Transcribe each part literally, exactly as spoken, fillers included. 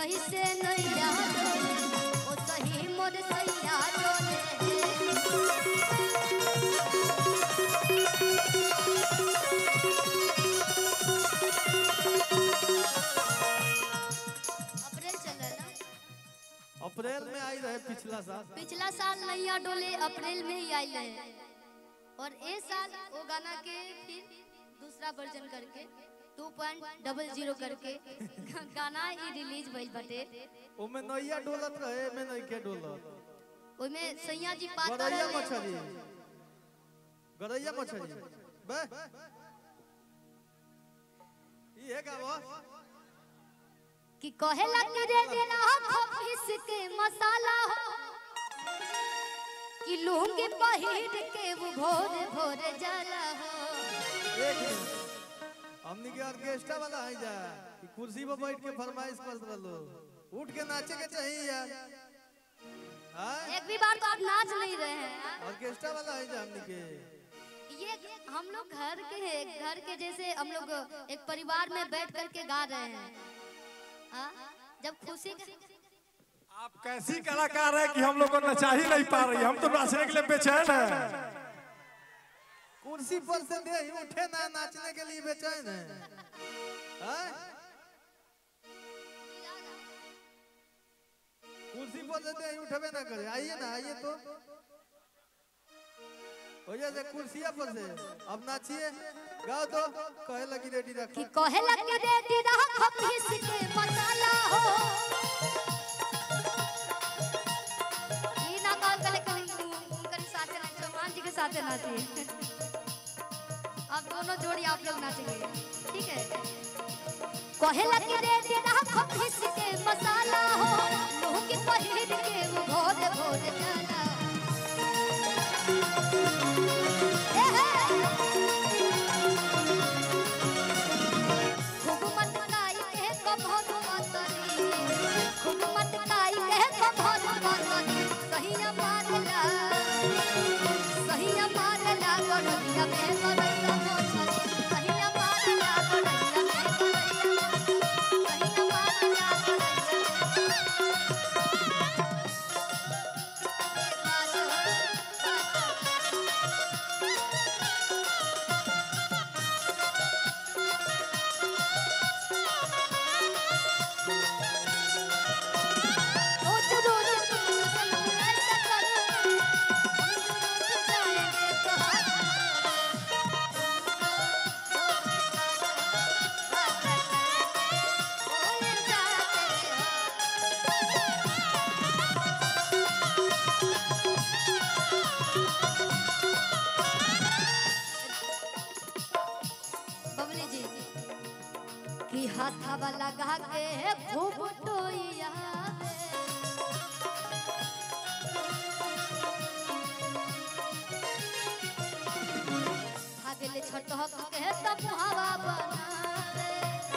जैसे नैया ओ सही मोर सैया डोले अप्रैल चल रहा ना अप्रैल में आई रहे पिछला साल पिछला साल नैया डोले अप्रैल में ही आई रहे और इस साल वो गाना के फिर दूसरा वर्जन करके टू पॉइंट डबल जीरो करके गाना ही रिलीज भइल बटे ओमे नैया डोलत रहे में नहीं के डोलत ओमे सैया जी पातर गरैया मछली गरैया मछली बे ये का बॉस कि कहेला कि रे देना ऑफिस के मसाला हो कि लूंगी पहिर के वो भोर भोर जाला हो एक मिनट हमनी के ऑर्केस्ट्रा वाला है जा कि कुर्सी पे बैठ के फरमाइश करत रहलो उठ के नाचे के चाहिए यार हां एक भी बार तो आप नाच नहीं रहे हैं ऑर्केस्ट्रा वाला है जा हमनी के ये हम लोग घर के हैं घर के जैसे हम लोग एक परिवार में बैठ करके गा रहे हैं हाँ? जब खुशी आप कैसी कलाकार है कि हम लोग को नचा ही नहीं पा रही हम तो नाचने के लिए बेचैन है कुर्सी पर से दे उठे ना नाचने के लिए बेचैन है हैं कुर्सी पर से दे उठबे ना करे आइए ना आइए तो हो जाए कुर्सिया पर से अब नाचिए गाओ तो कहे लगी रेडी रख कि कहे लगी रेडी रख पीस के मसाला हो ई ना कॉल करे कहीं उनके साथ ना चौहान जी के साथ नाचिए आप दोनों जोड़ी आप लोग नाचेंगे ठीक है कहे लगी रेडी रख पीस के मसाला हो मुंह की पहिर के वो भोर भोर चला खूब मत काई के कभर मतनी खूब मत काई के कभर मतनी सही मारला सही मारला गड़िया में गड़िया मोछनी सही मारला गड़िया में गड़िया सही मारला रोज रोज ऐसा करो जाएंगे कहाँ बबली जी कि हाथवा लगा के खूब टोइया भागले छटक के तब हवा बनावे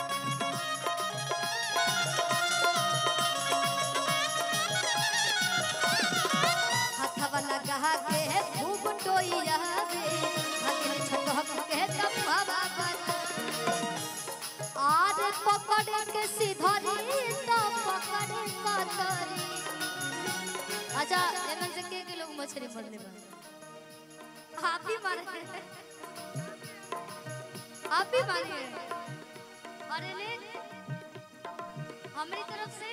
हाथवा लगा के खूब टोइया भागले छटक के तब हवा बनावे आज पकड़ के सीधरी तो पकड़ कतरी अच्छा एमन से के के लोग मछली पड़ने बा आप भी मारे आप भी मारे अरे ले हमारी तरफ से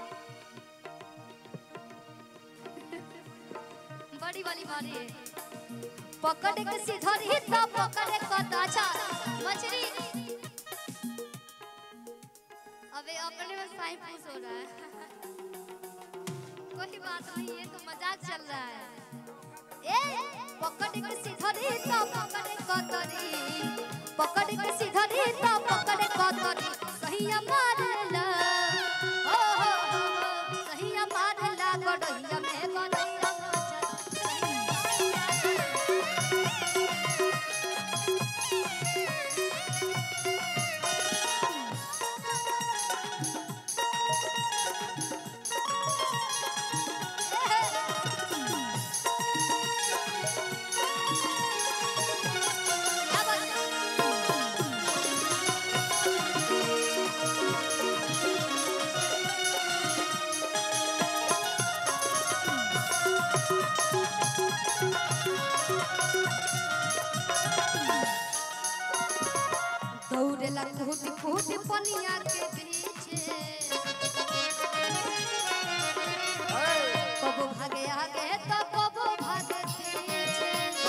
बड़ी वाली मारी है पकड़ के सीधरी तो पकड़ कतरी अच्छा मछली अबे अपने में साई पूछ हो रहा है कोई बात नहीं ये तो मजाक चल रहा है ए पकड़ के सीधरी तो पकड़ कतरी पकड़ के सीधरी तो पकड़ कतरी सही मारला हो हो सही मारला गड़िया में गड़िया दौड़ेला कूद कूद पनिया के पीछे कबो भागे आगे तो कबो भागे पीछे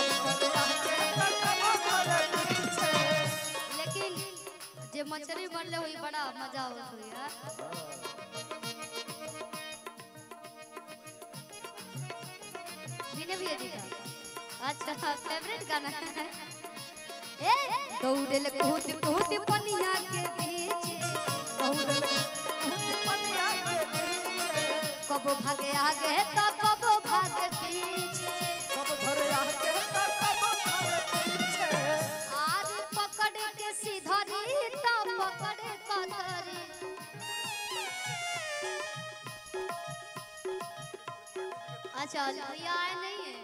लेकिन जे मछली बनले हुई बड़ा मजा आवत हुई यार भी है अच्छा फेवरेट गाना है ए दौड़ेल कूद कूद पनिया के पीछे दौड़ेल कूद पनिया के पीछे कबो भागे आगे तो कबो भागे पीछे कब घरे आके तो कब घरे पीछे आज पकड़ के सीधरी तो पकड़ कधरी अच्छा भैया आए नहीं है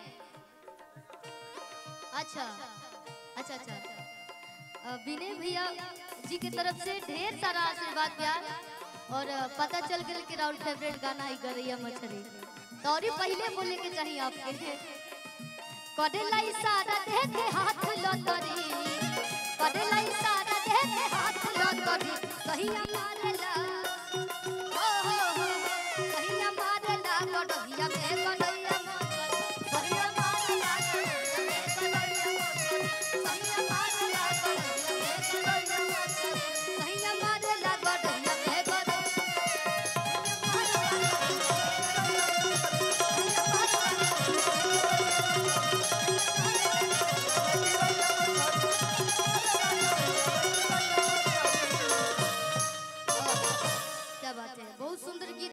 अच्छा अच्छा अच्छा विनय भैया जी की तरफ से ढेर सारा आशीर्वाद प्यार और पता चल गया कि राहुल फेवरेट गाना ही गरैया मछली तो और पहले बोले के चाहिए आपके कडेला इशारा दे के हाथ लतरी कडेला इशारा दे के हाथ लतरी कहिया मारेला हो हो हो कहिया मारेला गडहिया में गडहिया कहिया मारेला कहिया मारेला कहिया मारेला गडहिया में गडहिया क्या बात है बहुत सुंदर गीत।